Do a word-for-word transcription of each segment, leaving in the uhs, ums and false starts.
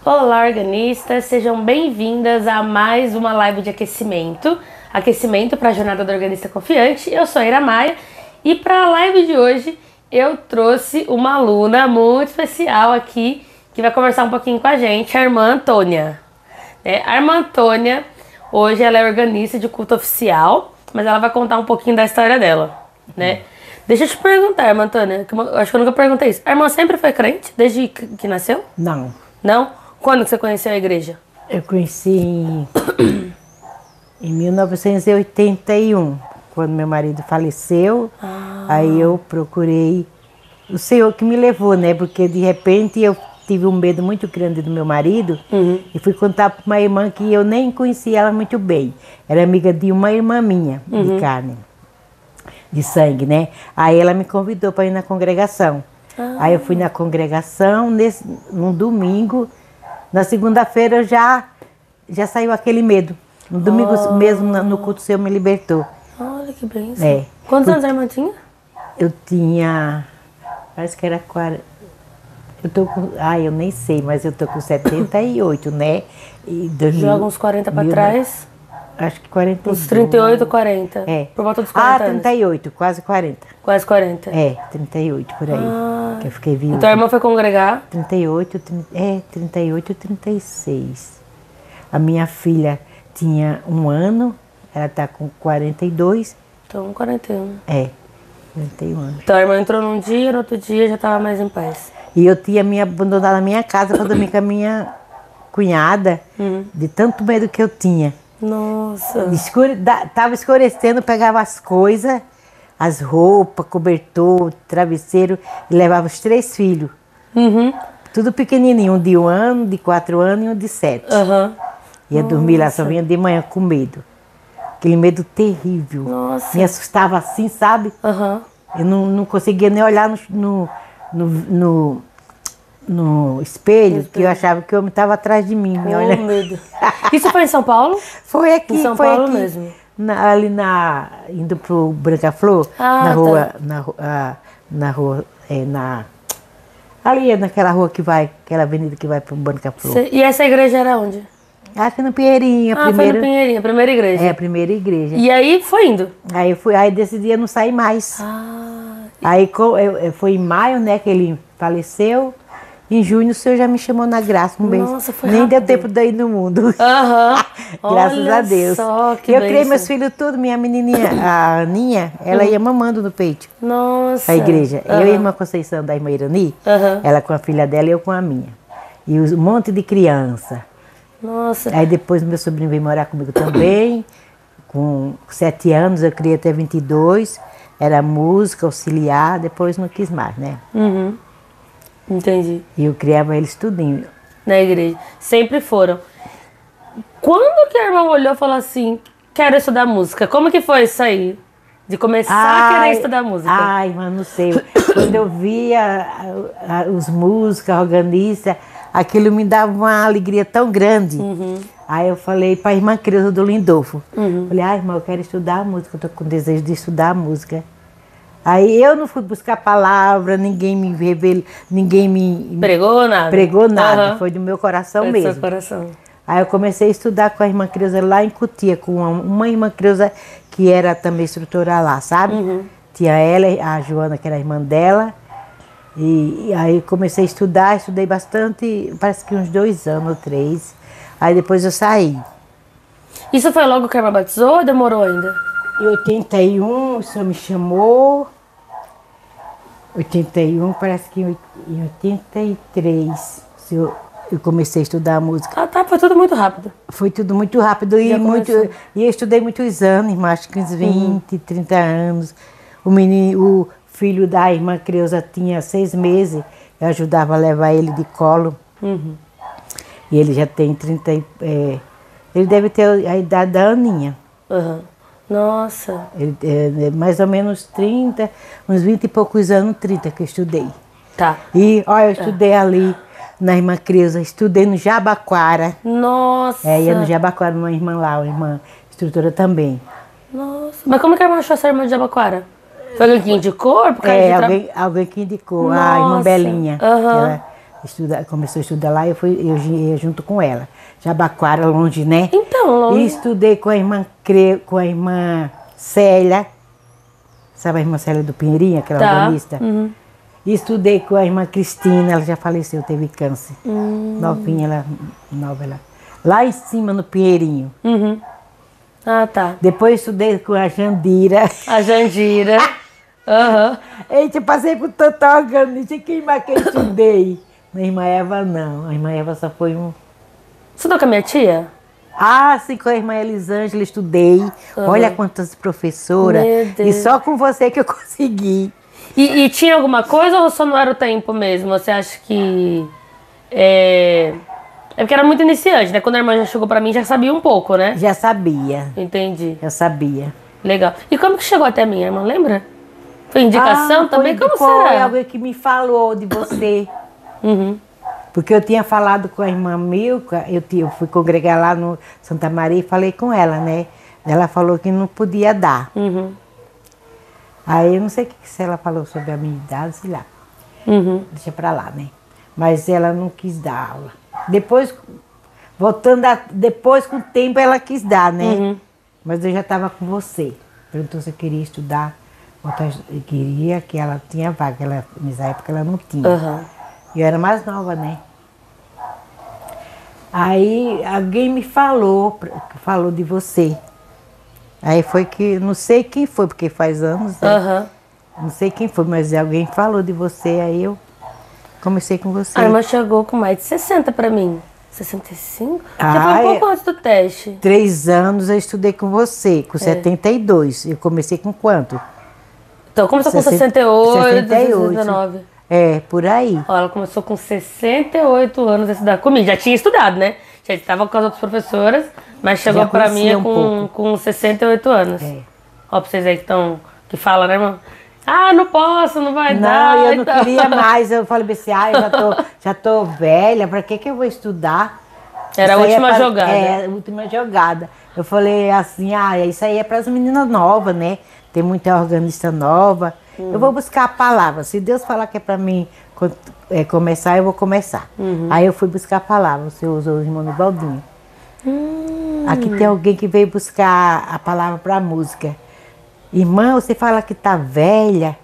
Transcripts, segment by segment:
Olá, organistas! Sejam bem-vindas a mais uma live de aquecimento. Aquecimento para a Jornada do Organista Confiante. Eu sou a Ira Maia e para a live de hoje eu trouxe uma aluna muito especial aqui que vai conversar um pouquinho com a gente, a irmã Antônia. É, a irmã Antônia, hoje ela é organista de culto oficial, mas ela vai contar um pouquinho da história dela, né? Deixa eu te perguntar, irmã Antônia, que eu acho que eu nunca perguntei isso. A irmã sempre foi crente, desde que, que nasceu? Não. Não? Quando que você conheceu a igreja? Eu conheci em, em mil novecentos e oitenta e um, quando meu marido faleceu. Ah. Aí eu procurei o Senhor que me levou, né? Porque de repente eu tive um medo muito grande do meu marido, uhum, e fui contar para uma irmã que eu nem conhecia ela muito bem. Era amiga de uma irmã minha, uhum, de carne, de sangue, né? Aí ela me convidou para ir na congregação. Ah. Aí eu fui na congregação, nesse, num domingo. Na segunda-feira já, já saiu aquele medo. No domingo oh. mesmo, no culto seu, me libertou. Olha que bênção. É. Quantos anos a irmã tinha? Eu tinha, parece que era quarenta. Eu tô com, ai, eu nem sei, mas eu tô com setenta e oito, né? E joga uns quarenta para trás? Acho que quarenta e dois. Uns trinta e oito, quarenta. É. Por volta dos quarenta Ah, trinta e oito, anos. Quase quarenta. Quase quarenta. É, trinta e oito por aí. Ah. Que eu fiquei viúva. Então a irmã foi congregar? trinta e oito, trinta, é, trinta e oito, trinta e seis. A minha filha tinha um ano, ela tá com quarenta e dois. Então, quarenta e um. É, quarenta e um anos. Então a irmã entrou num dia, no outro dia já estava mais em paz. E eu tinha me abandonado na minha casa para dormir com a minha cunhada, uhum, de tanto medo que eu tinha. Nossa. Escure, da, tava escurecendo, pegava as coisas, as roupas, cobertor, travesseiro, e levava os três filhos. Uhum. Tudo pequenininho, um de um ano, de quatro anos e um de sete. Uhum. Ia Nossa. dormir lá, só vinha de manhã com medo. Aquele medo terrível. Nossa. Me assustava assim, sabe? Uhum. Eu não, não conseguia nem olhar no, no, no, no, no espelho, porque eu achava que o homem estava atrás de mim. Me oh, medo. Isso foi em São Paulo? Foi aqui. Em São foi Paulo aqui, mesmo? Na, ali na, indo pro Branca Flor, ah, na rua, tá. na, uh, na rua, é, na, ali naquela rua que vai, aquela avenida que vai pro Branca Flor. Cê, e essa igreja era onde? Aqui no Pinheirinho, a ah, primeira. foi no Pinheirinho, a primeira igreja. É, a primeira igreja. E aí foi indo? Aí eu fui, aí desse dia eu não saí mais. Ah. Aí eu, eu, foi em maio, né, que ele faleceu. Em junho o senhor já me chamou na graça, um beijo. Nossa, foi Nem rápido. deu tempo de ir no mundo. Aham. Graças Olha a Deus. Só, que eu bênção. criei meus filhos tudo, minha menininha, a Aninha, ela uhum. ia mamando no peito. Nossa. A igreja. Uhum. Eu e a irmã Conceição da irmã Irani, uhum. ela com a filha dela e eu com a minha. E um monte de criança. Nossa. Aí depois meu sobrinho veio morar comigo também. Com sete anos, eu criei até vinte e dois. Era música, auxiliar, depois não quis mais, né? Uhum. Entendi. E eu criava eles tudinho. Na igreja. Sempre foram. Quando que a irmã olhou e falou assim, quero estudar música? Como que foi isso aí? De começar ai, a querer estudar música? Ai, mas não sei. Quando eu via os músicos, a organista, aquilo me dava uma alegria tão grande. Uhum. Aí eu falei para a irmã Creuza do Lindolfo. Uhum. Falei, ai, irmã, eu quero estudar música, eu tô com desejo de estudar música. Aí eu não fui buscar palavra, ninguém me revelou, ninguém me... Pregou nada? Pregou nada, uhum. Foi do meu coração foi mesmo. Do seu coração. Aí eu comecei a estudar com a irmã Creuza lá em Cotia, com uma, uma irmã Creuza que era também instrutora lá, sabe? Uhum. Tinha ela, a Joana, que era a irmã dela. E, e aí comecei a estudar, estudei bastante, parece que uns dois anos ou três. Aí depois eu saí. Isso foi logo que a irmã batizou ou demorou ainda? Em oitenta e um, o senhor me chamou. oitenta e um, parece que em oitenta e três eu, eu comecei a estudar música. Ah, tá, foi tudo muito rápido. Foi tudo muito rápido e, muito, e eu estudei muitos anos, acho que uns vinte, uhum. trinta anos. O, menino, o filho da irmã Creuza tinha seis meses, eu ajudava a levar ele de colo. Uhum. E ele já tem trinta, é, ele deve ter a idade da Aninha. Uhum. Nossa. Ele, é, mais ou menos trinta, uns vinte e poucos anos, trinta que eu estudei. Tá. E, olha, eu estudei é. ali na irmã Creuza, estudei no Jabaquara. Nossa. É, ia no Jabaquara, uma irmã lá, uma irmã instrutora também. Nossa. Mas como que a irmã achou essa irmã de Jabaquara? Foi alguém que indicou? Por causa é, de tra... alguém, alguém que indicou, Nossa. A irmã Belinha. Uhum. Ela Estuda, começou a estudar lá, eu, fui, eu ia junto com ela. Jabaquara, longe, né? Então, longe. E estudei com a irmã, Cre, com a irmã Célia. Sabe a irmã Célia do Pinheirinho, aquela Tá. organista? Uhum. E estudei com a irmã Cristina, ela já faleceu, teve câncer. Hum. Novinha, ela, nova ela. Lá em cima, no Pinheirinho. Uhum. Ah, tá. Depois estudei com a Jandira. A Jandira. Aham. Eita, eu passei por tanta organista, quem mais que eu estudei? A irmã Eva não, a irmã Eva só foi um... Estudou com a minha tia? Ah, sim, com a irmã Elisângela estudei. Uhum. Olha quantas professoras. Meu Deus. E só com você que eu consegui. E, e tinha alguma coisa ou só não era o tempo mesmo? Você acha que... É... é porque era muito iniciante, né? Quando a irmã já chegou pra mim, já sabia um pouco, né? Já sabia, Entendi. já sabia. Legal. E como que chegou até mim, irmã? Lembra? Foi indicação Ah, também? foi, Como foi será? alguém que me falou de você. Uhum. Porque eu tinha falado com a irmã Milka, eu, tinha, eu fui congregar lá no Santa Maria e falei com ela, né? Ela falou que não podia dar. Uhum. Aí eu não sei o que se ela falou sobre a minha idade, sei lá. Uhum. Deixa pra lá, né? Mas ela não quis dar aula. Depois, voltando, a, depois com o tempo ela quis dar, né? Uhum. Mas eu já estava com você. Perguntou se eu queria estudar. Eu queria que ela tinha vaga. Ela, nessa época ela não tinha. Uhum. E eu era mais nova, né? Aí alguém me falou, falou de você. Aí foi que, não sei quem foi, porque faz anos, né? Uhum. Não sei quem foi, mas alguém falou de você, aí eu comecei com você. A irmã chegou com mais de sessenta pra mim. sessenta e cinco? Já Ah, foi um pouco é. antes do teste. Três anos eu estudei com você, com É. setenta e dois. Eu comecei com quanto? Então, começou com Sessenta- sessenta e oito, sessenta e oito. sessenta e nove. É, por aí. Ó, ela começou com sessenta e oito anos a estudar comigo. Já tinha estudado, né? Já estava com as outras professoras, mas chegou Já pra mim conhecia um com, pouco. com sessenta e oito anos. É. Ó, pra vocês aí que estão, que falam, né, irmão? Ah, não posso, não vai dar. Não, eu não então. queria mais. Eu falei assim, ah, eu já tô, já tô velha, pra que que eu vou estudar? Era a Isso aí última é pra- jogada. É, a última jogada. Eu falei assim, ah, isso aí é para as meninas novas, né? Tem muita organista nova. Hum. Eu vou buscar a palavra. Se Deus falar que é para mim co- é, começar, eu vou começar. Uhum. Aí eu fui buscar a palavra. Você usou o irmão do Baldinho. Hum. Aqui tem alguém que veio buscar a palavra para a música. Irmã, você fala que tá velha,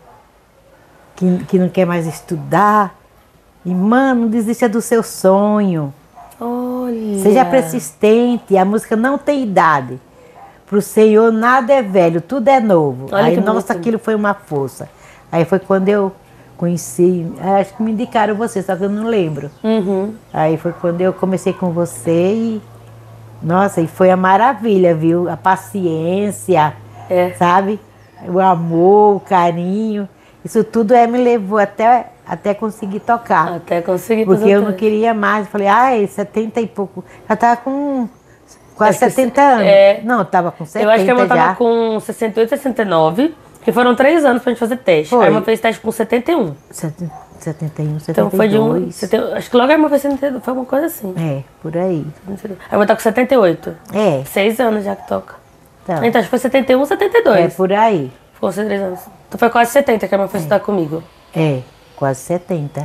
que, que não quer mais estudar. Irmã, não desista do seu sonho. Olha. Seja persistente, a música não tem idade. Para o Senhor nada é velho, tudo é novo. Olha Aí, que nossa, bonito. aquilo foi uma força. Aí foi quando eu conheci, acho que me indicaram você, só que eu não lembro. Uhum. Aí foi quando eu comecei com você e, nossa, e foi a maravilha, viu? A paciência, É. sabe? O amor, o carinho. Isso tudo é, me levou até, até conseguir tocar. Até consegui Porque fazer eu o não teste. queria mais. Falei, ai, setenta e pouco. Já tava com quase Acho que setenta anos. é. Não, eu tava com setenta Eu acho que a irmã já. tava com sessenta e oito, sessenta e nove, que foram três anos pra gente fazer teste. Foi. A irmã fez teste com setenta e um. setenta, setenta e um, Então setenta e dois. foi de um. setenta acho que logo a irmã fez setenta e dois, foi uma coisa assim. É, por aí. A irmã tá com setenta e oito. É, Seis anos já que toca. então, Então acho que foi setenta e um, setenta e dois. é por aí. Ficou uns três anos. Então foi quase setenta que a irmã foi estudar comigo. É, quase setenta.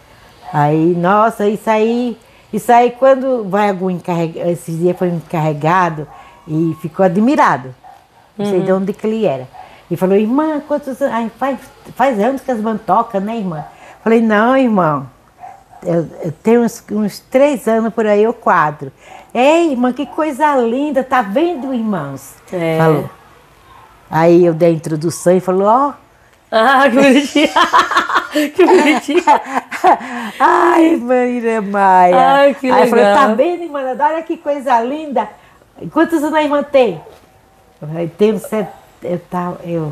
Aí, nossa, isso aí, isso aí quando vai algum encarregado, esses dias foi um encarregado e ficou admirado. Não sei de onde que ele era. E falou, irmã, quantos anos? Ai, faz, faz anos que as irmãs tocam, né, irmã? Falei, não, irmão. Eu, eu tenho uns, uns três anos por aí, ou quatro. Ei, irmã, que coisa linda, tá vendo, irmãos? É. Falou. Aí eu dei a introdução e falou, ó. Ah, que bonitinho. Que bonitinho. Ai, Maíra Maia. Ai, que Aí falou, legal. tá vendo, irmã? Olha que coisa linda. Quantos anos a irmã tem? Eu falei, tenho set... eu, tava, eu...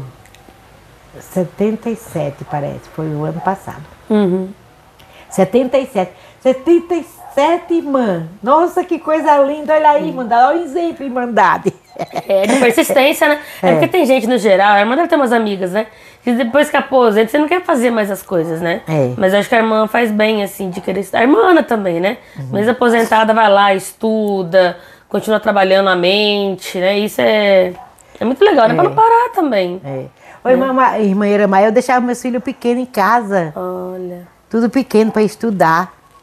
setenta e sete, parece. Foi o ano passado. Uhum. setenta e sete. setenta e sete, irmã. Nossa, que coisa linda. Olha aí, irmã. Dá um exemplo, irmandade. É, de persistência, né? É. É. Porque tem gente no geral, a irmã deve ter umas amigas, né? Que depois que aposenta, você não quer fazer mais as coisas, né? É. Mas eu acho que a irmã faz bem, assim, de querer estudar. A irmã Ana também, né? Mas aposentada vai lá, estuda, continua trabalhando a mente, né? Isso é, é muito legal, né? Pra não parar também. É. Oi, irmã, irmã Maia, eu deixava meus filhos pequenos em casa. Olha. Tudo pequeno para estudar.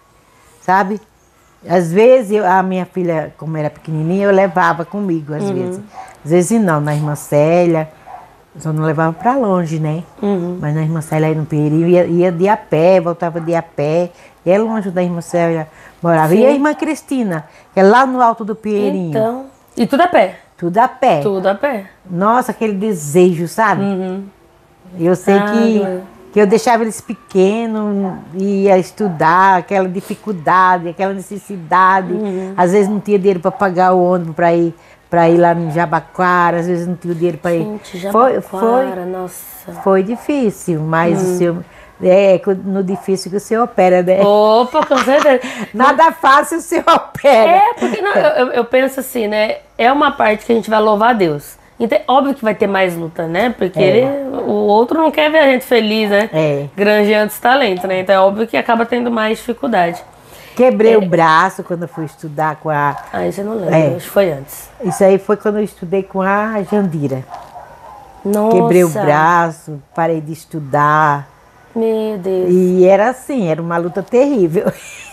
sabe? Às vezes, eu, a minha filha, como era pequenininha, eu levava comigo, às uhum. vezes. Às vezes não, na irmã Célia, só não levava para longe, né? Uhum. Mas na irmã Célia, aí no Peri, ia, ia de a pé, voltava de a pé. E é longe da irmã Célia morava. Sim. E a irmã Cristina, que é lá no alto do Pinheirinho. Então, e tudo a pé? Tudo a pé. Tudo a pé. Nossa, aquele desejo, sabe? Uhum. Eu sei ah, que, que eu deixava eles pequenos, ia estudar, aquela dificuldade, aquela necessidade. Uhum. Às vezes não tinha dinheiro para pagar o ônibus para ir, para ir lá no Jabaquara, às vezes não tinha dinheiro para ir. Gente, Jabaquara, foi, foi, nossa. Foi difícil, mas uhum. o seu, é no difícil que o senhor opera, né? Opa, com certeza. Nada fácil o senhor opera. É, porque não, eu, eu penso assim, né? É uma parte que a gente vai louvar a Deus. Então, óbvio que vai ter mais luta, né? Porque é. ele, o outro não quer ver a gente feliz, né? É. Granjeando esse talento, né? Então é óbvio que acaba tendo mais dificuldade. Quebrei é. o braço quando eu fui estudar com a... Ah, isso eu não lembro, é. acho que foi antes. Isso aí foi quando eu estudei com a Jandira. Nossa. Quebrei o braço, parei de estudar. Meu Deus. E era assim, era uma luta terrível.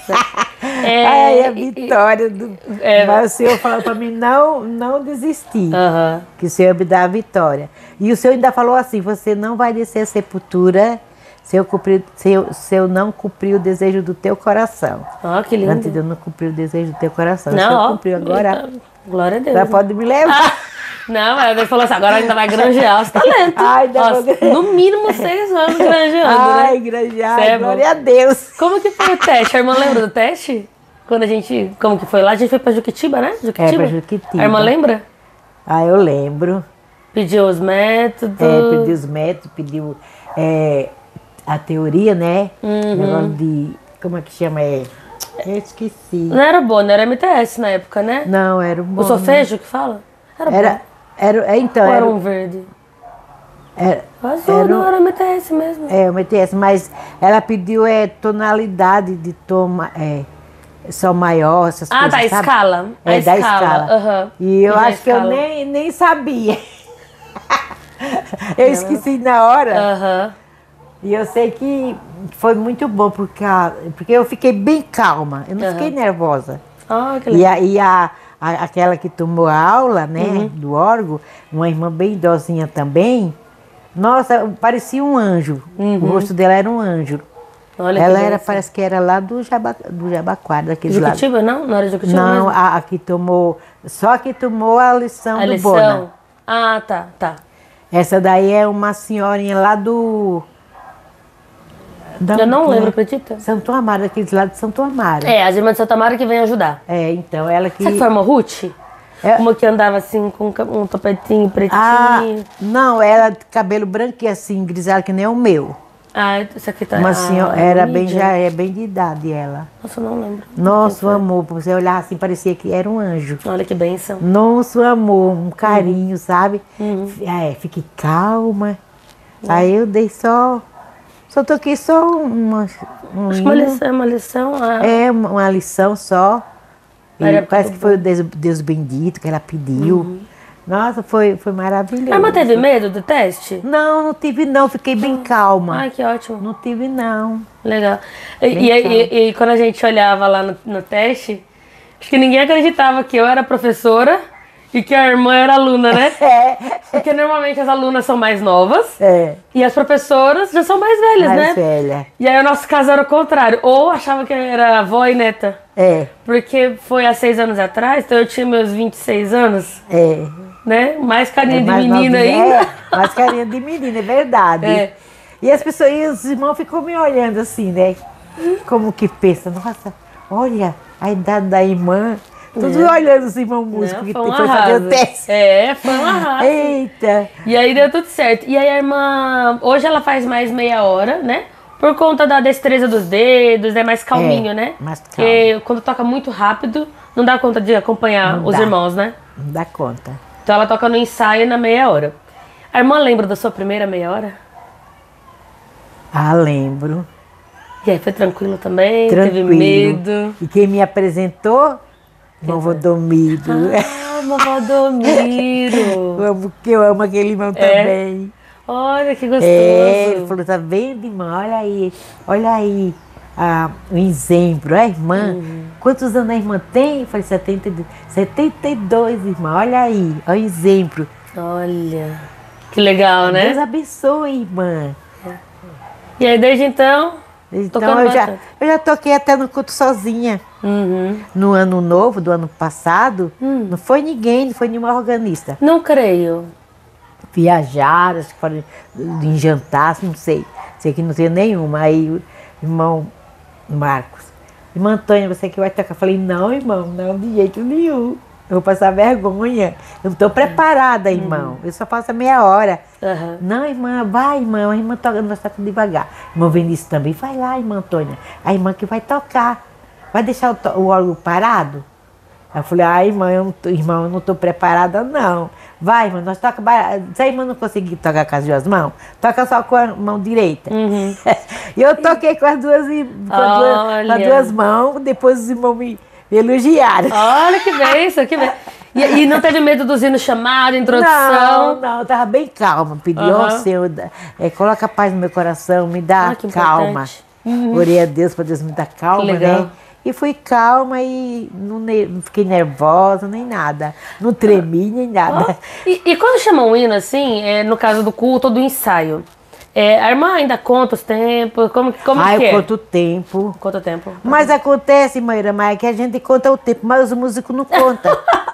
É, Ai, a vitória do... É, Mas o Senhor falou para mim não, não desistir, uhum. que o Senhor me dá a vitória. E o Senhor ainda falou assim, você não vai descer a sepultura se eu, cumprir, se eu, se eu não cumprir o desejo do teu coração. Ó, oh, que lindo. Antes de eu não cumprir o desejo do teu coração. Não, o Senhor ó, cumpriu agora. Glória a Deus. Já pode me levar. Ah, não, ele falou assim, agora ainda vai granjear os talentos. Ai, Nossa, vou... No mínimo seis anos granjeando, Ai, né? granjear, é glória bom. a Deus. Como que foi o teste? A irmã lembra do teste? Quando a gente, como que foi lá? A gente foi pra Juquitiba, né? Juquitiba? É, pra Juquitiba. A irmã lembra? Ah, eu lembro. Pediu os métodos. É, pediu os métodos, pediu é, a teoria, né? Uhum. Negócio de, como é que chama? É, eu esqueci. Não era bom, não era M T S na época, né? Não, era um bom. O solfejo que fala? Era, era bom. Era, é, então, Ou era, era um verde? Era, Azul, era, não era M T S mesmo. É, o M T S, mas ela pediu é, tonalidade de toma, é, sol maior, essas ah, coisas, da sabe? escala. É, a da escala. escala. Uhum. E eu e acho que eu nem, nem sabia. Eu esqueci na hora. Uhum. E eu sei que foi muito bom, porque, a, porque eu fiquei bem calma. Eu não Uhum. fiquei nervosa. Ah, que e legal. a, e a, a, aquela que tomou a aula, né, Uhum. do órgão, uma irmã bem idosinha também, nossa, parecia um anjo. Uhum. O rosto dela era um anjo. Olha Ela que era, benção. parece que era lá do, Jaba, do Jabaquara, daqueles lados. Juquitiba, não? Não era Juquitiba Não, mesmo? a, a que tomou, só a que tomou a lição A do lição? Bona. Ah, tá, tá. Essa daí é uma senhorinha lá do... Da, Eu não né? lembro, acredita? Santo Amaro, daqueles lados de Santo Amaro. É, as irmãs de Santa Mara que vem ajudar. É, então ela que... Será que foi uma Ruth? É. Uma que andava assim com um topetinho pretinho. Ah, não, era de cabelo branco e assim, grisalho, que nem o meu. Ah, isso aqui tá... Uma ah, senhora, era bem, Lídia. já é bem de idade ela. Nossa, eu não lembro. Nossa, o amor, você olhar assim, parecia que era um anjo. Olha que bênção. Nossa, o amor, um carinho, Uhum. sabe? Uhum. É, fique calma. Uhum. Aí eu dei só, só toquei só uma, um Acho que uma hino. lição, uma lição... Ah. É, uma, uma lição só. E Era parece tudo que foi o bom. Deus, Deus bendito que ela pediu. Uhum. Nossa, foi, foi maravilhoso. A irmã teve medo do teste? Não, não tive não, fiquei bem calma. Ai, que ótimo. Não tive não. Legal. E, Bem e, e, e quando a gente olhava lá no, no teste, acho que ninguém acreditava que eu era professora e que a irmã era aluna, né? É. Porque normalmente as alunas são mais novas É. e as professoras já são mais velhas, Mais né? velha. E aí o nosso caso era o contrário. Ou achava que era avó e neta. É, Porque foi há seis anos atrás, então eu tinha meus vinte e seis anos, é. né? Mais carinha É de mais menina novinha, ainda. É, mais carinha de menina, é verdade. É. E as pessoas, e os irmãos ficam me olhando assim, né? Como que pensa, nossa, olha a idade da irmã. Todos É. olhando os irmãos músicos que Foi um foi fazer arraso. o teste. É, foi um arraso. Eita! E aí deu tudo certo. E aí a irmã, hoje ela faz mais meia hora, né? Por conta da destreza dos dedos, é mais calminho, É, né? mais calmo. Porque quando toca muito rápido, não dá conta de acompanhar Não os dá. irmãos, né? Não dá conta. Então ela toca no ensaio na meia hora. A irmã lembra da sua primeira meia hora? Ah, lembro. E aí foi tranquilo também? Tranquilo. Teve medo? E quem me apresentou? Vovô Domido. Ah, vovó Domiro. Eu amo, que eu amo aquele irmão também. Olha que gostoso. É, ele falou, tá vendo, irmã? Olha aí, olha aí. a, o exemplo, a irmã. Uhum. Quantos anos a irmã tem? Eu falei, setenta e dois, setenta e dois, irmã, olha aí, olha o exemplo. Olha, que legal, né? Deus abençoe, irmã. E aí, desde então, então eu já, eu já toquei até no culto sozinha. Uhum. No ano novo, do ano passado, hum. não foi ninguém, não foi nenhuma organista. Não creio. Viajaram, acho que foram em jantar, não sei. Sei que não tem nenhuma. Aí o irmão Marcos, irmã Antônia, você que vai tocar? Eu falei, não, irmão, não, de jeito nenhum. Eu vou passar vergonha. Eu não estou preparada, irmão. Uhum. Eu só faço a meia hora. Uhum. Não, irmã, vai, irmã. A irmã toca, nós tocamos devagar. Irmã Vinícius também, vai lá, irmã Antônia. A irmã que vai tocar. Vai deixar o, o órgão parado? Eu falei, ah, irmã, eu não tô, irmão, eu não estou preparada, não. Vai, irmã, nós toca. Se a irmã não conseguir tocar com as duas mãos, toca só com a mão direita. Uhum. E eu toquei com as duas, com as duas, com as duas mãos, depois os irmãos me elogiaram. Olha que bênção, que bênção. E, e não teve medo dos hinos chamados, introdução? Não, não, eu estava bem calma. Pedi ao uhum. Senhor, é, coloca a paz no meu coração, me dá ah, calma. Uhum. Orei a Deus para Deus me dar calma, né? E fui calma e não, não fiquei nervosa nem nada. Não tremi nem nada. Oh. E, e quando chamam um hino assim, é, no caso do culto ou do ensaio, é, a irmã ainda conta os tempos? Como, como ah, que eu é? conto o tempo. Conta o tempo. Mas acontece, mãe Maia, que a gente conta o tempo, mas os músicos não contam.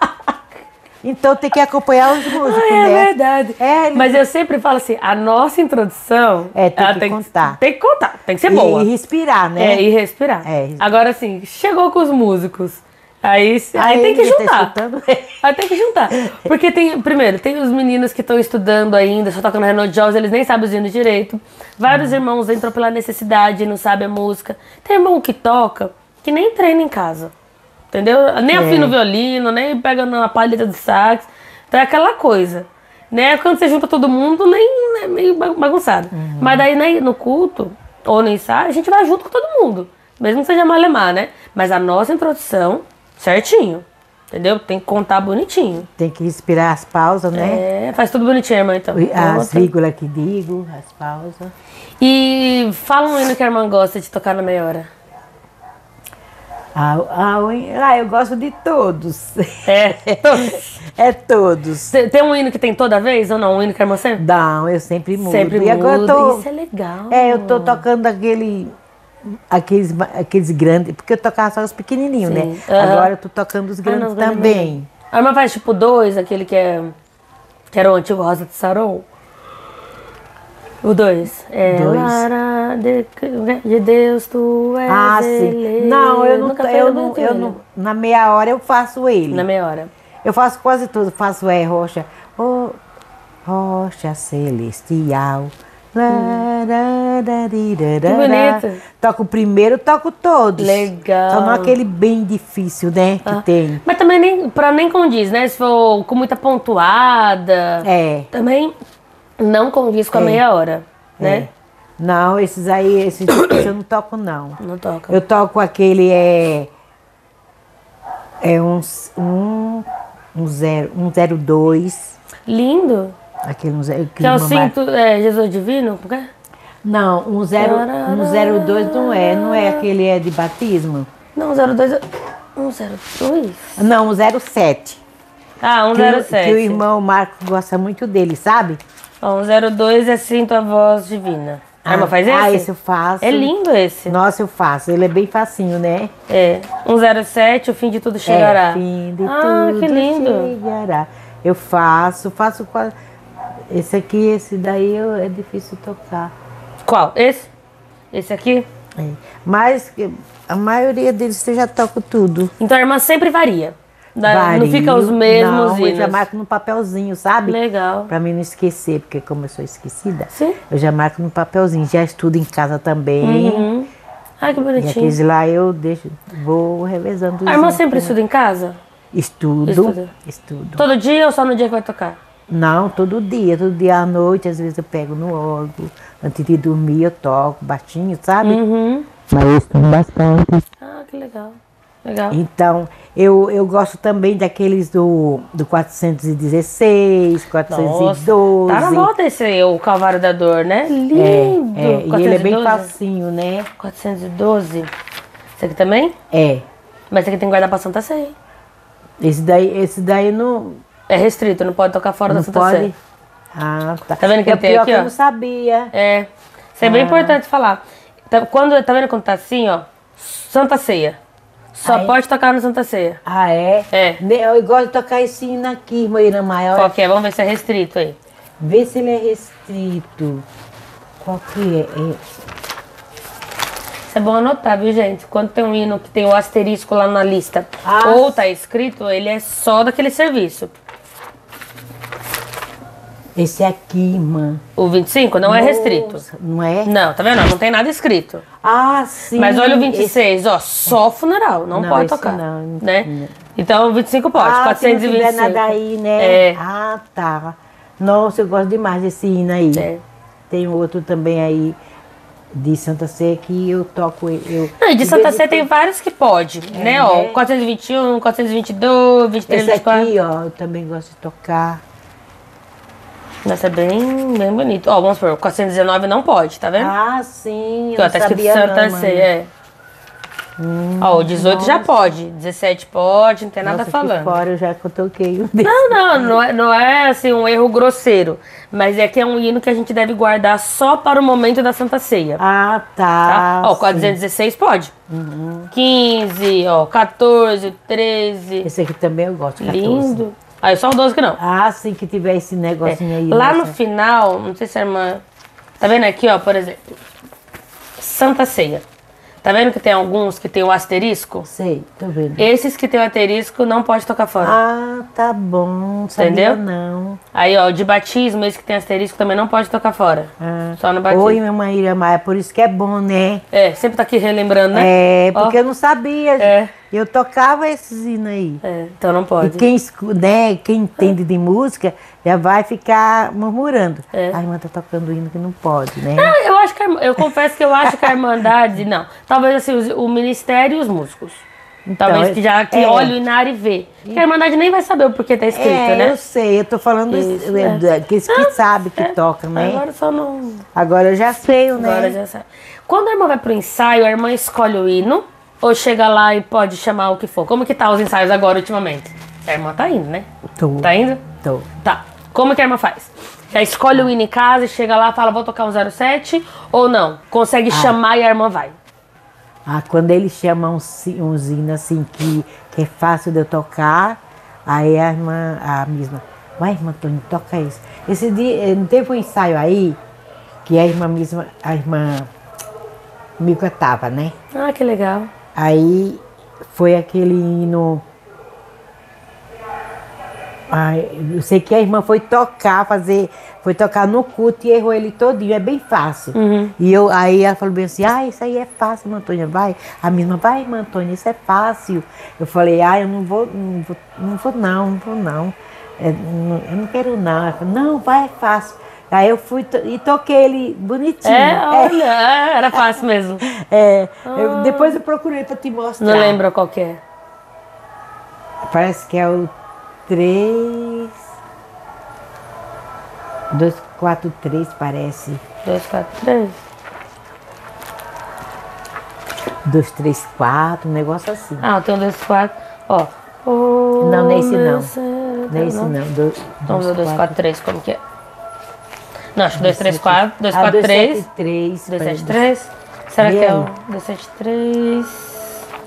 Então tem que acompanhar os músicos, ah, é né? É verdade. É, ele... Mas eu sempre falo assim, a nossa introdução... É, tem que tem contar. Que, tem que contar, tem que ser boa. E respirar, né? É, e respirar. É. Agora assim, chegou com os músicos, aí, aí, aí tem que juntar. Tá aí tem que juntar. Porque tem, primeiro, tem os meninos que estão estudando ainda, só tocam na Renault Jones, eles nem sabem os hinos direito. Vários hum. irmãos entram pela necessidade e não sabem a música. Tem irmão que toca, que nem treina em casa. Entendeu? Nem é. afina o violino, nem pega na palheta do sax. Então é aquela coisa. Né? Quando você junta todo mundo, nem é meio bagunçado. Uhum. Mas daí né, no culto, ou no ensaio, a gente vai junto com todo mundo. Mesmo que seja malemar, né? Mas a nossa introdução, certinho. Entendeu? Tem que contar bonitinho. Tem que respirar as pausas, né? É, faz tudo bonitinho, irmã, então. As vírgulas que digo, as pausas. E fala um hino que a irmã gosta de tocar na meia hora. Ah, ah, ah, eu gosto de todos. É, todos. É todos. Tem um hino que tem toda vez ou não? Um hino que a irmã sempre? Não, eu sempre mudo. Sempre e agora muda. Eu tô, isso é legal. É, eu tô tocando aquele, aqueles, aqueles grandes, porque eu tocava só os pequenininhos, sim, né? Uhum. Agora eu tô tocando os grandes ah, também. também. A irmã faz tipo dois, aquele que é que era o antigo Rosa de Saron. O dois. É, dois. Lara de, de Deus, tu és ah, sim. ele. Não, eu não, eu não, eu não. Na meia hora eu faço ele. Na meia hora. Eu faço quase tudo. Faço é rocha. Oh, rocha celestial. Hum. Que bonito. Toco o primeiro, toco todos. Legal. Só não aquele bem difícil, né? Que ah. tem. Mas também nem, pra nem condiz, né? Se for com muita pontuada. É. Também. Não condiz com a é. meia hora, né? É. Não, esses aí, esses eu não toco, não. Não toco. Eu toco aquele, é... É um... Um, um, zero, um zero dois. Lindo. Aquele um zero... Que é o cinto, é, Jesus Divino? Por quê? Não, um zero, um zero dois não é. Não é aquele é de batismo? Não, um zero dois... Um zero dois? Não, um zero sete. Ah, um zero sete. Que o irmão Marcos gosta muito dele, sabe? um zero dois é Sinto a Voz Divina. A irmã faz esse? Ah, esse eu faço. É lindo esse. Nossa, eu faço. Ele é bem facinho, né? É. um zero sete, O Fim de Tudo Chegará. É, fim de ah, tudo que lindo. chegará. Eu faço, faço quase... Esse aqui, esse daí eu, é difícil tocar. Qual? Esse? Esse aqui? É. Mas a maioria deles você já toca tudo. Então a irmã sempre varia. Vario, não fica os mesmos não, hinos. Eu já marco no papelzinho, sabe? Legal. Pra mim não esquecer, porque como eu sou esquecida, sim, eu já marco no papelzinho. Já estudo em casa também. Uhum. Ai, que bonitinho. E aqueles lá eu deixo, vou revezando. A irmã sempre estuda em casa? Estudo. Estuda. Estudo. Todo dia ou só no dia que vai tocar? Não, todo dia. Todo dia à noite, às vezes eu pego no órgão. Antes de dormir eu toco baixinho, sabe? Uhum. Mas eu estudo bastante. Ah, que legal. Legal. Então, eu, eu gosto também daqueles do, do quatrocentos e dezesseis, quatrocentos e doze. Nossa, tá na moda esse aí, o Calvário da Dor, né? Lindo. É, é, e ele é bem facinho, né? quatrocentos e doze. Esse aqui também? É. Mas esse aqui tem que guardar pra Santa Ceia. Esse daí, esse daí não... É restrito, não pode tocar fora não da Santa pode. Ceia. Ah, tá. Tá vendo que é ele tem pior aqui, que ó? eu não sabia. É. Isso é bem Ah. importante falar. Tá, quando, tá vendo quando tá assim, ó? Santa Ceia. Só Ah, é? pode tocar na Santa Ceia. Ah, é? É. Ne- Eu gosto de tocar esse hino aqui, Moira Maior. Qual que é? Vamos ver se é restrito aí. Vê se ele é restrito. Qual que é? É- Isso é bom anotar, viu, gente? Quando tem um hino que tem o asterisco lá na lista Ah, ou tá escrito, ele é só daquele serviço. Esse aqui, irmã. O vinte e cinco não é restrito. Nossa, não é? Não, tá vendo? Não tem nada escrito. Ah, sim. Mas olha o vinte e Esse- seis, ó, só funeral, não, Não, pode esse tocar. não, né? não. Então o vinte e cinco pode, Ah, quatrocentos e vinte e se cinco. não tiver nada aí, né? É. Ah, tá. Nossa, eu gosto demais desse hino aí. É. Tem outro também aí de Santa Sé que eu toco. Eu, Não, e de Santa vez em Sé tem quando- vários que pode, né? Ó, né? quatrocentos e vinte e um, quatrocentos e vinte e dois, vinte e três, Esse vinte e quatro. aqui, ó, eu também gosto de tocar. Nossa, é bem, bem bonito. Ó, vamos supor, quatrocentos e dezenove não pode, tá vendo? Ah, sim. Aqui, ó, Eu tá não escrito sabia Santa não, Sé, mano. é. Ó, o dezoito já nossa. pode, dezessete pode, não tem nada Nossa, que falando. fora eu já que eu toquei um desse. Não, não, não é, não é assim um erro grosseiro, mas é que é um hino que a gente deve guardar só para o momento da Santa Ceia. Ah, Tá? tá. Ó, o sim. quatrocentos e dezesseis pode. quinze, ó, quatorze, treze. Esse aqui também eu gosto. quatorze. Lindo. Aí só o doze que não. Ah, sim, que tiver esse negocinho aí. Lá no nessa- final, não sei se a irmã. Tá vendo aqui, ó, por exemplo? Santa Ceia. Tá vendo que tem alguns que tem o asterisco? Sei, tô vendo. Esses que tem o asterisco não pode tocar fora. Ah, tá bom. Sabia Entendeu? não. Aí, ó, de batismo, esse que tem asterisco também não pode tocar fora. Ah. Só no batismo. Oi, minha mãe Iramar, por isso que é bom, né? É, sempre tá aqui relembrando, né? É, Ó. porque eu não sabia. É. Eu tocava esses hinos aí. É, então não E pode. quem, escu- né, quem entende de música já vai ficar murmurando. É. A irmã tá tocando hino que não pode, né? Ah, eu acho que a irmã- eu confesso que eu acho que a Irmandade, não. Talvez assim, os- o ministério e os músicos. Talvez que já que é. olhe o Inário e vê. Que a Irmandade nem vai saber o porquê tá escrito, É, né? eu sei, eu tô falando Isso, isso, é. é, daqueles que sabem que tocam, né? Agora só não. Agora eu já sei, né? Agora já sabe. Quando a irmã vai pro ensaio, a irmã escolhe o hino ou chega lá e pode chamar o que for? Como que tá os ensaios agora ultimamente? A irmã tá indo, né? Tô, Tá indo? tô. Tá. Como que a irmã faz? Já escolhe o hino em casa e chega lá e fala, vou tocar um zero sete ou não? Consegue chamar e a irmã vai. Ah, quando eles chamam uns, uns hinos assim que, que é fácil de eu tocar, aí a irmã, a mesma, vai irmã Antônio, toca isso. Esse dia, eh, não teve um ensaio aí, que a irmã mesma, a irmã Mica tava, né? Ah, que legal. Aí foi aquele hino. Ai, eu sei que a irmã foi tocar, fazer, foi tocar no culto e errou ele todinho, é bem fácil. E eu, aí ela falou bem assim, ah, isso aí é fácil, irmã Antônia, vai. A minha irmã, vai, irmã Antônia, isso é fácil. Eu falei, ah, eu não vou, não vou, não vou não, não vou não. É, não- eu não quero não. Ela falou, não, vai, é fácil. Aí eu fui to- e toquei ele bonitinho. É, olha, é, era fácil mesmo. É, eu- depois eu procurei pra te mostrar. Não lembro qual que é. Parece que é o três. dois, quatro, três, parece. dois, quatro, três. dois, três, quatro, um negócio assim. Ah, tem um dois, quatro. Ó. Não, não é esse não. Não Não é esse não. Do, Vamos ver o dois, quatro, três, como que é? Não, acho que dois, três, quatro, dois, Ah, quatro, três. dois, sete, três. dois, sete, três. Será Vê que é aí. o dois, sete, três?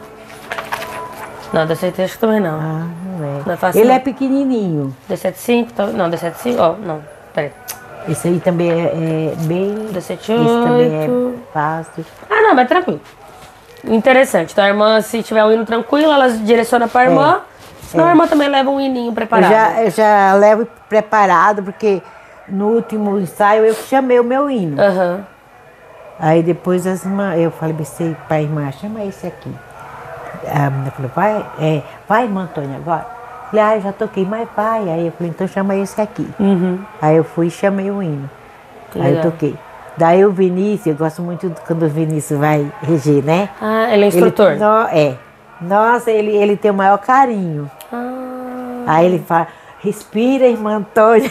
Não, dois, sete, três acho que também não. Ah, não é. Não é fácil, Ele não. é pequenininho. dois, sete, cinco, tá- não, dois, sete, cinco, ó, não, peraí. Esse aí também é, é bem. dois, sete, Esse também oito. é fácil. Ah, não, mas tranquilo. Interessante. Então a irmã, se tiver um hino tranquilo, ela direciona pra irmã. Senão a irmã também leva um hininho Eu preparado. já, eu já levo preparado, porque no último ensaio eu chamei o meu hino. Aham. Aí depois as irmãs, eu falei pensei para a irmã, chama esse aqui. A menina falou, vai, é, vai, irmã Antônia, agora. Eu falei, ah, eu já toquei, mas vai. Aí eu falei, então chama esse aqui. Uhum. Aí eu fui e chamei o hino. Que Aí eu legal. toquei. Daí o Vinícius, eu gosto muito quando o Vinícius vai reger, né? Ah, ele é instrutor. Ele, não, é. Nossa, ele, ele tem o maior carinho. Ah. Aí ele fala, respira, irmã Antônia.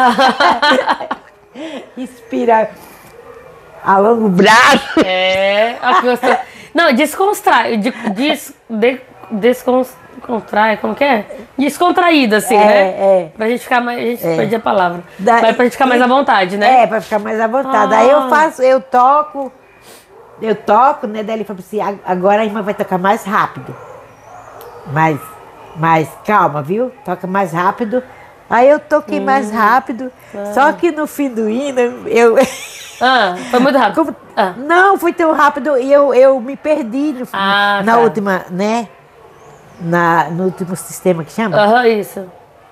Ah. Respira. Alonga o braço. É, ó, que gostoso. Não, desconstrai. de- Des, de, descontrai, como que é? Descontraído, assim, É, né? é. Pra gente ficar mais. A gente É. perdi a palavra. Da- Mas pra gente ficar mais à vontade, né? É, pra ficar mais à vontade. Ah. Aí eu faço, eu toco, eu toco, né? Daí ele falou assim, "A- agora a irmã vai tocar mais rápido. Mais, mais calma, viu? Toca mais rápido. Aí eu toquei mais Hum. rápido. Só que no fim do hino, eu. Ah, foi muito rápido. Como- Ah. Não, foi tão rápido e eu, eu me perdi no, Ah, na tá. última, né? Na, no último sistema que chama. Aham, isso.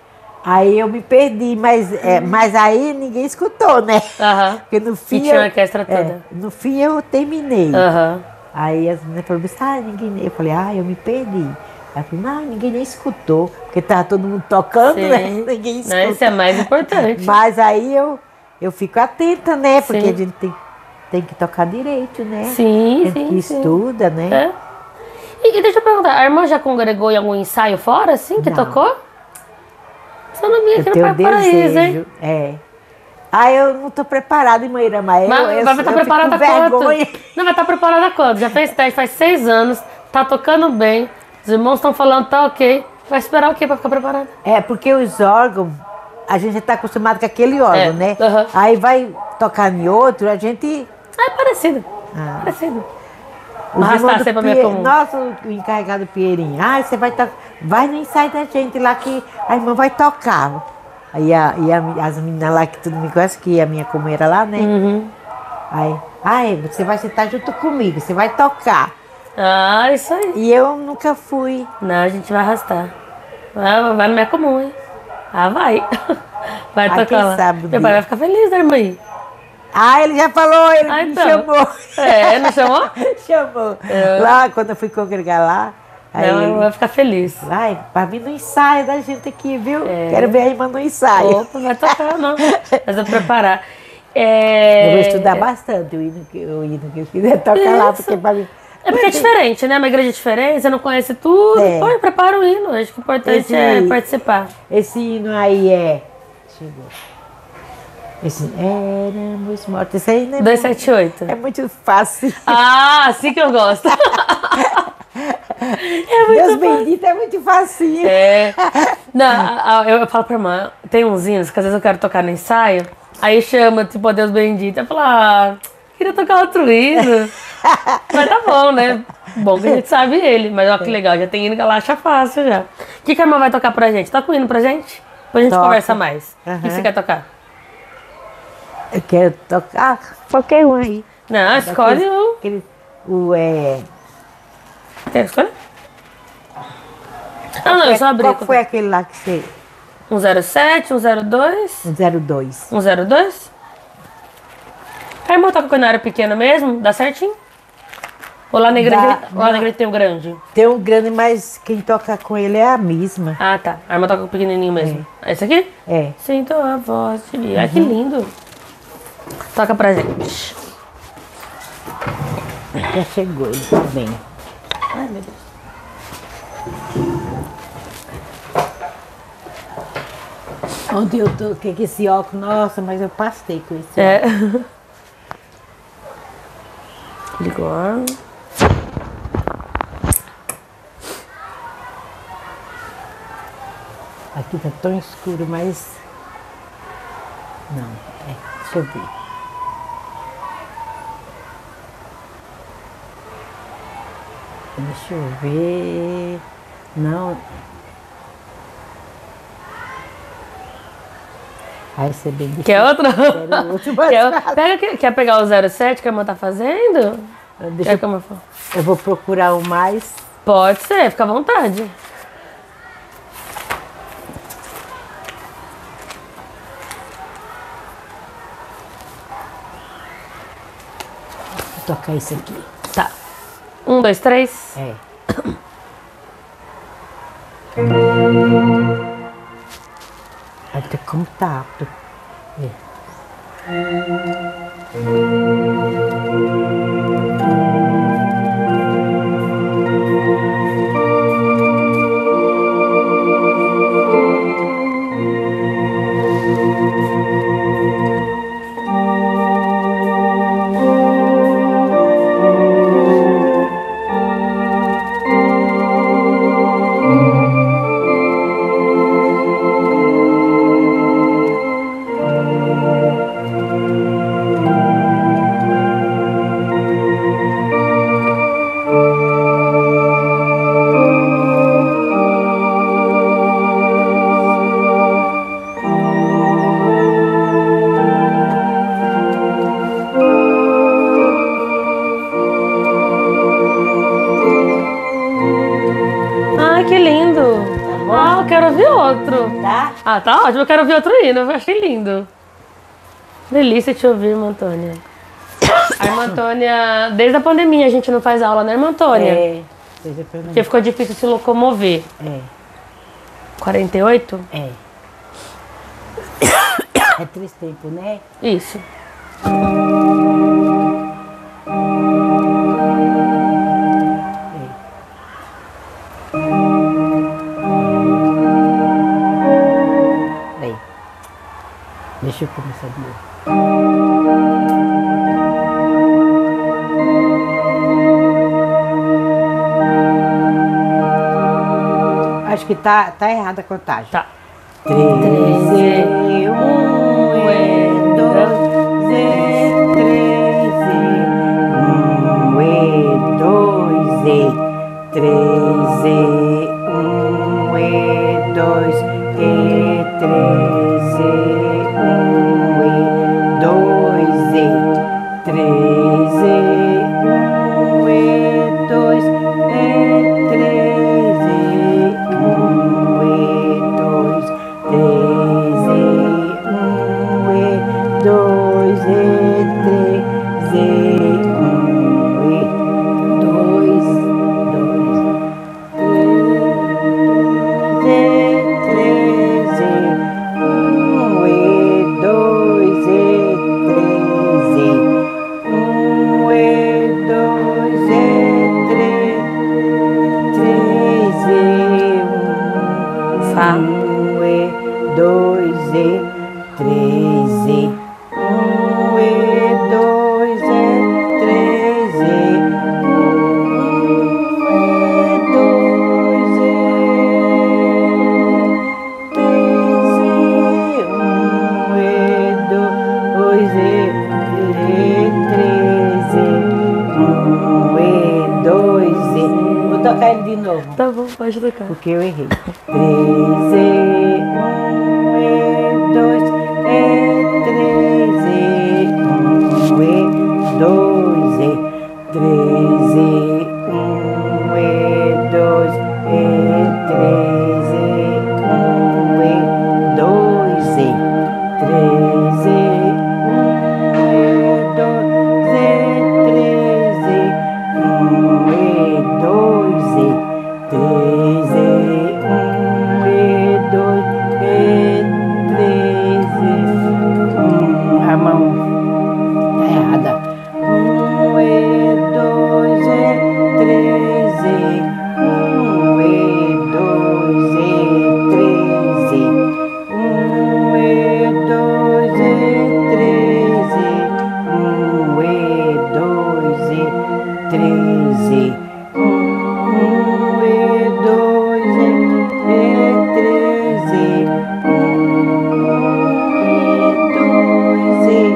Aí eu me perdi, mas, é, mas aí ninguém escutou, né? Aham. Porque no fim. E tinha eu- a orquestra é, toda. no fim eu terminei. Aham. Aí as meninas falaram, ah, ninguém. Eu falei, ah, eu me perdi. Aí eu falei, não, ninguém nem escutou, porque tava todo mundo tocando, né? Sim. Ninguém Não, escutou. isso é mais importante. Mas aí eu, eu fico atenta, né? Porque Sim. a gente tem, tem que tocar direito, né? Sim, A gente sim, que sim. estuda, né? É. E, e deixa eu perguntar, a irmã já congregou em algum ensaio fora, assim, que Não. tocou? Você não vinha Eu aqui tenho no Paraíso, hein? desejo. É. Ah, eu não tô preparada, irmã Irama. Eu, Mas eu, vai eu estar fico preparada com quanto? vergonha. Não, vai estar preparada quanto? Já fez teste faz seis anos, tá tocando bem, os irmãos estão falando, tá ok. Vai esperar o quê pra ficar preparada? É, porque os órgãos, a gente já tá acostumado com aquele órgão, É, né? aham. Aí vai tocar em outro, a gente. Ah, é parecido. Ah. Parecido. Os Arrastar irmãos do sempre a minha Pie- comum. Nossa, o encarregado Pinheirinho. Ah, você vai tocar. Vai no ensaio da gente lá que a irmã vai tocar. Aí a, e a- as meninas lá que tudo me conhece, que é a minha comeira lá, né? Uhum. Aí, ai, você vai sentar junto comigo, você vai tocar. Ah, isso aí. E eu nunca fui. Não, a gente vai arrastar. Vai, vai no minha comum, hein? Ah, vai. Vai Ah, tocar quem lá. sabe, Meu pai vai ficar feliz, né, irmã? aí? Ah, ele já falou, ele Ah, me então. chamou. É, não chamou? chamou. É. Lá, quando eu fui congregar lá, aí Não, ele, vai ficar feliz. vai, pra mim no ensaio da gente aqui, viu? É. Quero ver a irmã no ensaio. Opa, vai tocar, não. Mas eu preparar. É... Eu vou estudar bastante o hino que, o hino que eu quiser tocar lá, Isso. porque pra mim. É porque é diferente, né? Uma igreja diferente, você não conhece tudo. É. Pô, prepara o hino. Acho que o importante Esse- é participar. Esse hino aí é. Chegou. Esse. Éramos mortos. Esse aí não é, dois sete oito. é muito fácil. Ah, assim que eu gosto. É muito Deus bendito, é muito facinho. É. Não, a- a- eu, eu falo pra irmã, tem uns hinos que às vezes eu quero tocar no ensaio, aí chama, tipo, a Deus bendito. Eu falo, ah, queria tocar outro hino. Mas tá bom, né? Bom que a gente sabe ele, mas olha que legal, já tem hino que ela acha fácil já. O que, que a irmã vai tocar pra gente? Toca um hino pra gente? Depois a gente Toca. conversa mais. O que Aham. você quer tocar? Eu quero tocar qualquer um aí. Não, escolhe o. Aquele, o é. Quer escolher? Ah, não, eu só abri. Qual foi aquele lá que você. um zero sete, um zero dois. Um zero dois. um zero dois? A irmã toca quando eu era pequena mesmo? Dá certinho? Ou lá na igreja, Dá, ou lá não. na igreja tem um grande? Tem um grande, mas quem toca com ele é a mesma. Ah, tá. A irmã toca com o pequenininho mesmo. É. Esse aqui? É. Sinto a voz de... Ai, que lindo. Toca pra gente. Já chegou, ele tá bem. Ai, meu Deus. Onde eu toquei com esse óculos, nossa, mas eu passei com esse É. óculos. Ligou. Aqui tá tão escuro, mas. Não, é, deixa eu ver. Deixa eu ver. Não. Aí você bem difícil. Quer outro? Quero outro mais Quer, fácil. pega, aqui- quer pegar o zero sete que a irmã tá fazendo? Deixa Quer eu, que a irmã fa- eu vou procurar o mais. Pode ser, fica à vontade. Vou tocar isso aqui. Tá. Um, dois, três. É. Até como tá. É. Ai, que lindo. Ah, eu quero ouvir outro. Tá? Ah, tá ótimo. Eu quero ouvir outro hino. Eu achei lindo. Delícia te ouvir, irmã Antônia. A irmã Antônia, desde a pandemia a gente não faz aula, né, irmã Antônia? É. Seja pelo Porque ficou difícil se locomover. É. quarenta e oito? É. É três tempos, né? Isso. Aí. Deixa eu começar de novo. Acho que tá, tá errada a contagem. Tá. Três e um e dois e três e um e dois e três e um e dois e três e um e dois e três e um e dois e três e um e dois três e um e dois e três e um e dois dois três e um e dois e três e um e dois e três três e um Fá. um e dois e três e um e dois e três e um e dois e três e um e dois e três e um e dois e vou tocar ele de novo. Tá bom, pode tocar. Porque eu errei. Três e um e dois e três e um e dois e três e um e dois e três e um e dois e três e um e dois e três e um e dois e três e um e dois e três e um a mão tá errada. Um e dois e três e um e dois e três e um e dois e três e um e dois e três e um e dois e três e um e dois e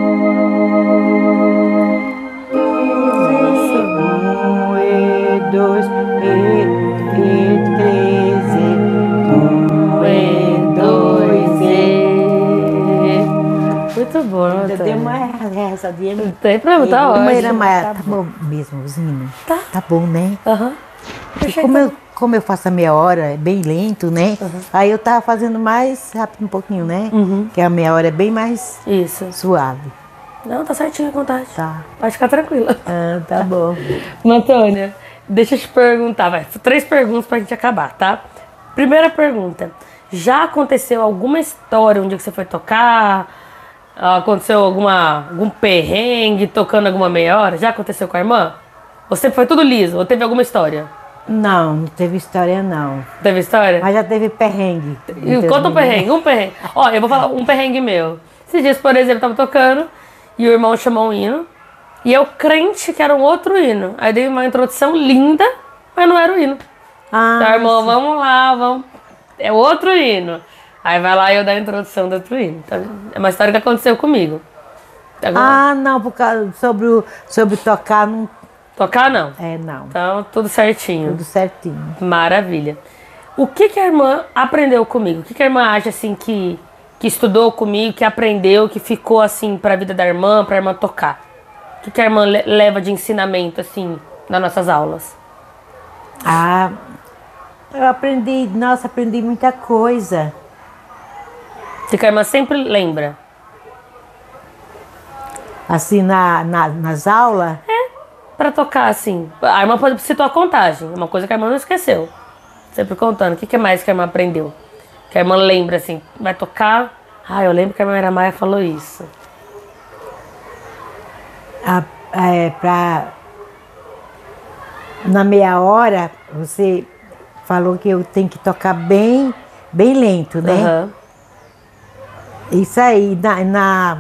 um e dois e três e um e dois e Muito bom, ainda deu Antônia. uma rezadinha. Não tem problema, tá Uma ótimo. era mais, tá bom mesmo, Zino? Tá. Tá bom, né? Aham. E como eu, como eu faço a meia hora, é bem lento, né? Aí eu tava fazendo mais rápido um pouquinho, né? Que a meia hora é bem mais Isso. suave. Não, tá certinho a contagem. Tá. Pode ficar tranquila. Ah, tá bom. Antônia, deixa eu te perguntar, vai. Três perguntas pra gente acabar, tá? Primeira pergunta. Já aconteceu alguma história um dia que você foi tocar? Aconteceu alguma, algum perrengue tocando alguma meia hora? Já aconteceu com a irmã? Ou sempre foi tudo liso? Ou teve alguma história? Não, não teve história não. Teve história? Mas já teve perrengue. E conta um perrengue, um perrengue. Ó, eu vou falar um perrengue meu. Esses dias, por exemplo, eu tava tocando e o irmão chamou um hino e eu crente que era um outro hino. Aí dei uma introdução linda, mas não era o hino. Ah, Então, irmão, vamos lá, vamos. É outro hino. Aí vai lá e eu dar a introdução do outro hino. Tá? É uma história que aconteceu comigo. Agora, ah, não, por causa, sobre, o- sobre tocar, não. tocar não. É, não. Então, tudo certinho. Tudo certinho. Maravilha. O que, que a irmã aprendeu comigo? O que, que a irmã acha assim que, que estudou comigo, que aprendeu, que ficou assim pra vida da irmã, pra irmã tocar? O que, que a irmã le- leva de ensinamento assim nas nossas aulas? Ah, eu aprendi, nossa, aprendi muita coisa. Que a irmã sempre lembra. Assim, na, na, nas aulas? É, pra tocar assim. A irmã pode citar a contagem, uma coisa que a irmã não esqueceu. Sempre contando. O que, que mais que a irmã aprendeu? Que a irmã lembra assim, vai tocar. Ah, eu lembro que a irmã Ira Maia falou isso. A, é, pra, na meia hora, você falou que eu tenho que tocar bem, bem lento, né? Uhum. Isso aí, na, na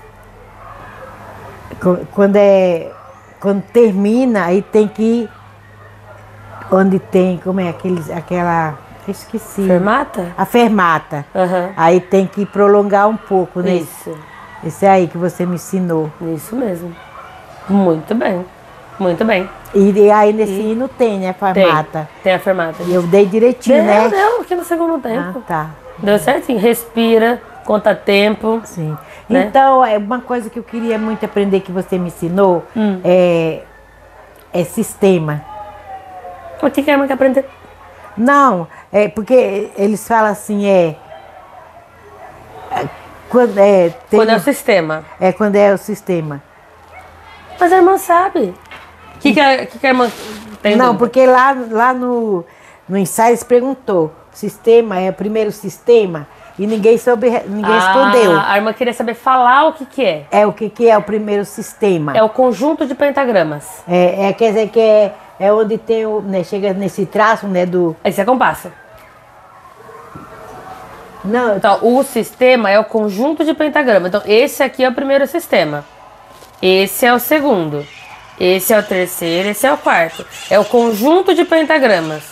quando é quando termina, aí tem que ir onde tem, como é aqueles, aquela, esqueci. Fermata? A fermata. Uhum. Aí tem que prolongar um pouco, né? Isso. Esse aí que você me ensinou. Isso mesmo. Muito bem. Muito bem. E, e aí nesse e... hino tem, né, a fermata? Tem, tem a fermata. E eu dei direitinho, deu, né? Deu, aqui no segundo tempo. Ah, tá. Deu certinho. Respira, conta tempo. Sim. Né? Então, é uma coisa que eu queria muito aprender que você me ensinou hum. é, é sistema. O que que a irmã quer aprender? Não, é porque eles falam assim, é... Quando é, tem, quando é o sistema. É, quando é o sistema. Mas a irmã sabe. O que, que, a, que, que a irmã tem? Não, porque lá, lá no, no ensaio eles perguntou. Sistema é o primeiro sistema e ninguém soube, ninguém ah, respondeu. A irmã queria saber falar o que, que é. É o que, que é o primeiro sistema. É o conjunto de pentagramas. É, é quer dizer que é, é onde tem o, né, chega nesse traço, né, do... Esse é compasso. Não. Então, o sistema é o conjunto de pentagrama. Então, esse aqui é o primeiro sistema. Esse é o segundo. Esse é o terceiro, esse é o quarto. É o conjunto de pentagramas.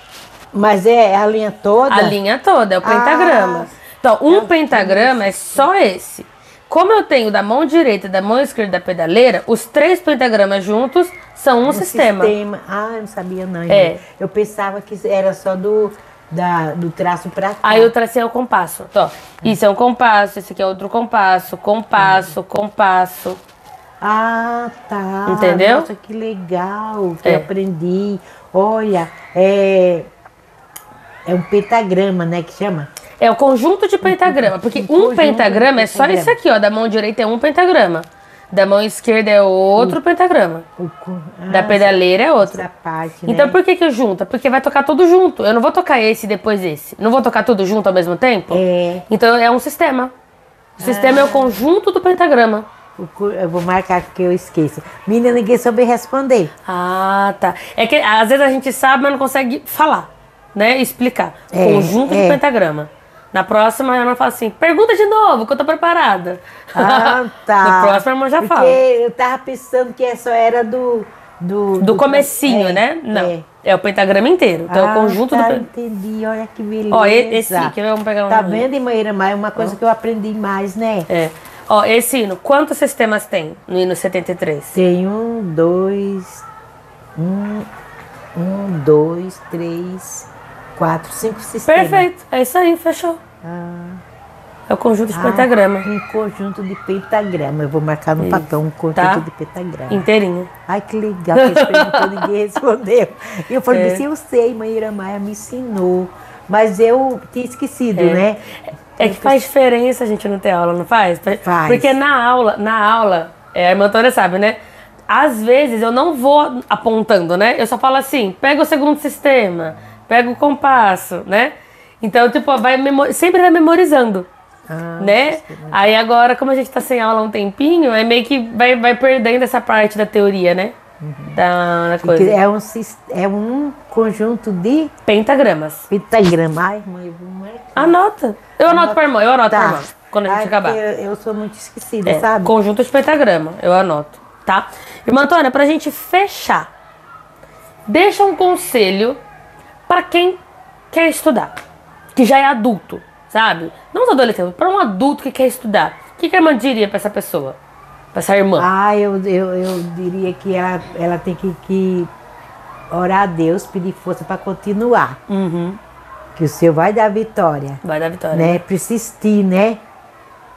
Mas é a linha toda? A linha toda, é o pentagrama. Ah, então, um é pentagrama é só esse. Como eu tenho da mão direita e da mão esquerda da pedaleira, os três pentagramas juntos são um, um sistema. sistema. Ah, eu não sabia não. É. Eu pensava que era só do... Da, do traço pra cá. Aí eu tracei o compasso. Então, isso é um compasso, esse aqui é outro compasso, compasso, compasso. Ah, tá. Entendeu? Nossa, que legal que é. eu aprendi. Olha, é, é um pentagrama, né, que chama? É o conjunto de pentagrama, porque um, um pentagrama é só esse aqui, ó, da mão direita é um pentagrama. Da mão esquerda é outro o, pentagrama. O, ah, da pedaleira é outro. Essa parte, então né? por que que junta? Porque vai tocar tudo junto. Eu não vou tocar esse e depois esse. Não vou tocar tudo junto ao mesmo tempo? É. Então é um sistema. O sistema ah. é o conjunto do pentagrama. Eu vou marcar que eu esqueço. Menina, ninguém soube responder. Ah, tá. É que às vezes a gente sabe, mas não consegue falar, né? Explicar. É, conjunto é. de pentagrama. Na próxima, a irmã fala assim, pergunta de novo, que eu tô preparada. Ah, tá. Na próxima, a irmã já Porque fala. Porque eu tava pensando que só era do... Do, do, do comecinho, é, né? Não. É. é o pentagrama inteiro. Então, ah, é o conjunto tá, do... entendi. Olha que beleza. Ó, esse aqui, vamos pegar um... Tá vendo, irmã Ira Maia? Uma coisa oh. que eu aprendi mais, né? É. Ó, esse hino, quantos sistemas tem no hino setenta e três? Tem um, dois... Um, um, dois, três, quatro, cinco sistemas. Perfeito. É isso aí, fechou. Ah. É o conjunto de ah, pentagrama. Um conjunto de pentagrama. Eu vou marcar no isso. papel um conjunto tá? de pentagrama. Inteirinho. Ai, que legal. Que eles perguntou, ninguém respondeu. E eu falei é. assim, eu sei, mãe Ira Maia me ensinou. Mas eu tinha esquecido, é. né? É que faz diferença a gente não ter aula, não faz? Faz. Porque na aula, na aula, é, a irmã Antônia sabe, né? Às vezes eu não vou apontando, né? Eu só falo assim, pega o segundo sistema, pega o compasso, né? Então, tipo, vai memor... sempre vai memorizando, ah, né? Aí agora, como a gente tá sem aula há um tempinho, é meio que vai, vai perdendo essa parte da teoria, né? Uhum. Da, da coisa. É um, é um conjunto de... Pentagramas. Pentagrama. Ai, mãe, eu vou marcar. Anota. Eu anoto pra irmã, eu anoto tá. pra irmã, quando a gente Ai, acabar. Eu, eu sou muito esquecida, é, sabe? Conjunto de pentagrama, eu anoto, tá? Irmã Antônia, pra gente fechar, deixa um conselho pra quem quer estudar, que já é adulto, sabe? Não os adolescentes, pra um adulto que quer estudar. O que, que a irmã diria pra essa pessoa? Pra essa irmã? Ah, eu, eu, eu diria que ela, ela tem que, que orar a Deus, pedir força pra continuar. Uhum. Que o Senhor vai dar vitória. Vai dar vitória. Né? Persistir, né?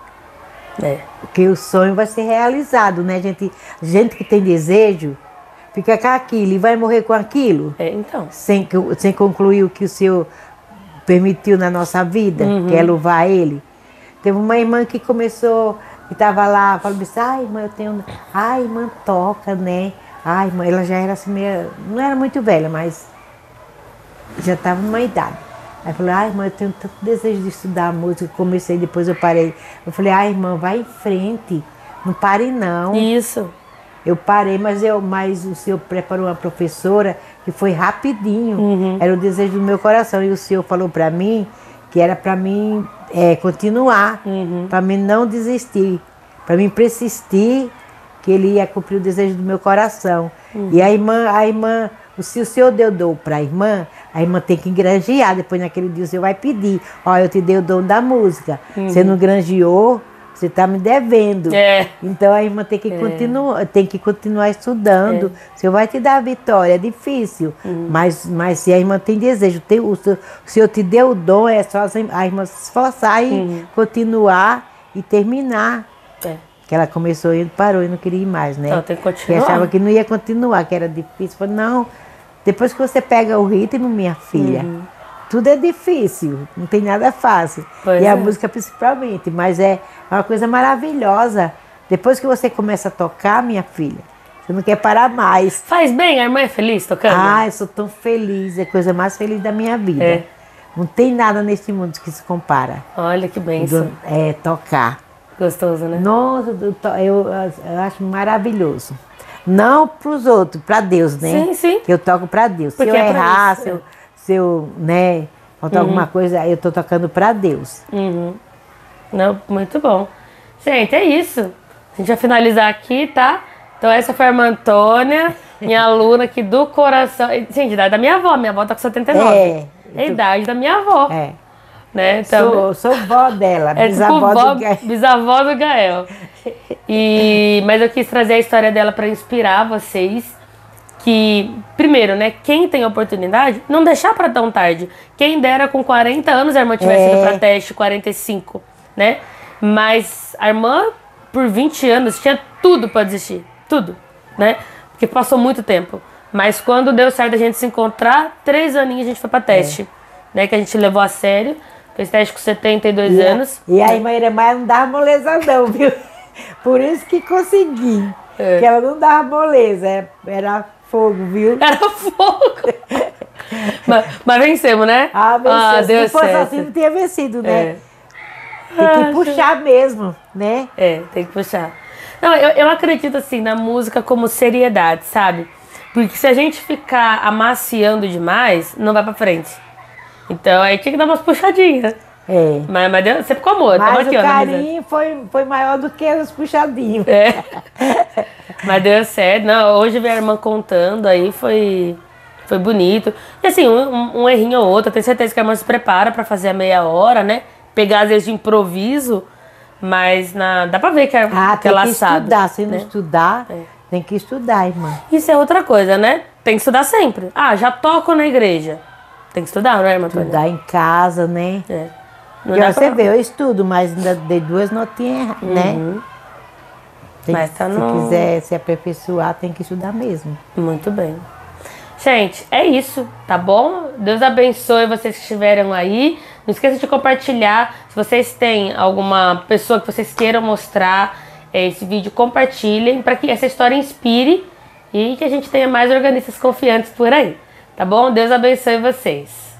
É. Porque o sonho vai ser realizado, né? Gente, gente que tem desejo, fica com aquilo e vai morrer com aquilo, É, então. sem, que- sem concluir o que o Senhor permitiu na nossa vida, Uhum. que é louvar Ele. Teve uma irmã que começou, que estava lá, falou assim, ai, irmã, eu tenho. Ai, irmã, toca, né? Ai, irmã, ela já era assim, meio, não era muito velha, mas já estava numa idade. Aí falou, ai, irmã, eu tenho tanto desejo de estudar música. Comecei, depois eu parei. Eu falei, ai, irmã, vai em frente, não pare não. Isso. Eu parei, mas, eu, mas o senhor preparou uma professora que foi rapidinho. Uhum. Era o desejo do meu coração. E o senhor falou para mim que era para mim é, continuar, Uhum. para mim não desistir, para mim persistir, que ele ia cumprir o desejo do meu coração. Uhum. E a irmã, a irmã, se o senhor deu dom para a irmã, a irmã tem que granjear. Depois naquele dia o senhor vai pedir, ó, eu te dei o dom da música. Você não granjeou, você está me devendo. É. Então a irmã tem que, continuar, tem que continuar estudando. O Senhor vai te dar a vitória, é difícil. Mas, mas se a irmã tem desejo, tem, o, senhor, o Senhor te deu o dom, é só a irmã se esforçar e continuar e terminar. É. Que ela começou e parou e não queria ir mais, né? Então, tem que Que continuar. achava que não ia continuar, que era difícil. Falei, não, depois que você pega o ritmo, minha filha, tudo é difícil, não tem nada fácil. Pois e a é. música principalmente, mas é uma coisa maravilhosa. Depois que você começa a tocar, minha filha, você não quer parar mais. Faz bem? A irmã é feliz tocando? Ah, eu sou tão feliz, é a coisa mais feliz da minha vida. É. Não tem nada neste mundo que se compara. Olha que bênção. Do- É tocar. Gostoso, né? Nossa, eu, to- eu, eu acho maravilhoso. Não para os outros, para Deus, né? Sim, sim. Que eu toco para Deus. Porque se eu é pra errar, isso, se é. eu, se eu, né, faltar alguma coisa, eu tô tocando para Deus. Uhum. Não, muito bom. Gente, é isso. A gente vai finalizar aqui, tá? Então essa foi a irmã Antônia, minha aluna aqui do coração. Gente, idade da minha avó. Minha avó tá com setenta e nove. É. É a idade da minha avó. É. Né? Então, Sou, sou vó dela, é tipo bisavó vó, do Gael. bisavó do Gael. E, mas eu quis trazer a história dela para inspirar vocês. Que, primeiro, né? Quem tem oportunidade, não deixar para tão tarde. Quem dera com quarenta anos a irmã tivesse É. ido para teste, quarenta e cinco, né? Mas a irmã, por vinte anos, tinha tudo para desistir. Tudo, né? Porque passou muito tempo. Mas quando deu certo a gente se encontrar, três aninhos a gente foi para teste. Né? Que a gente levou a sério. Fez teste com setenta e dois E a- anos. E a irmã Iremar não dava moleza não, viu? Por isso que consegui. É. Que ela não dava moleza, era- era fogo, viu? Era fogo. mas, mas vencemos, né? Ah, venceu. Se deu não fosse certo. assim, não tinha vencido, né? É. Tem Ah, que puxar mesmo, né? É, tem que puxar. Não, eu, eu acredito assim na música como seriedade, sabe? Porque se a gente ficar amaciando demais, não vai pra frente. Então aí tinha que dar umas puxadinhas. É. Mas, mas deu, sempre com amor, tamo Mas aqui, o ó. na amizade. carinho foi, foi maior do que os puxadinhos. É. Mas deu certo. Não, hoje minha irmã contando aí foi, foi bonito. E assim, um, um- um errinho ou outro, eu tenho certeza que a irmã se prepara pra fazer a meia hora, né? Pegar às vezes de improviso, mas na, dá pra ver que é, Ah, que é tem que laçado. estudar. Se não né? estudar, É. tem que estudar, irmã. Isso é outra coisa, né? Tem que estudar sempre. Ah, já toco na igreja. Tem que estudar, não é, irmã Antônia? Estudar em casa, né? É. Não Porque dá você pra- vê, eu estudo, mas ainda dei duas notinhas, né? Tem Mas que- tá se no- quiser se aperfeiçoar, tem que estudar mesmo. Muito bem. Gente, é isso, tá bom? Deus abençoe vocês que estiveram aí. Não esqueça de compartilhar. Se vocês têm alguma pessoa que vocês queiram mostrar eh, esse vídeo, compartilhem para que essa história inspire e que a gente tenha mais organistas confiantes por aí. Tá bom? Deus abençoe vocês.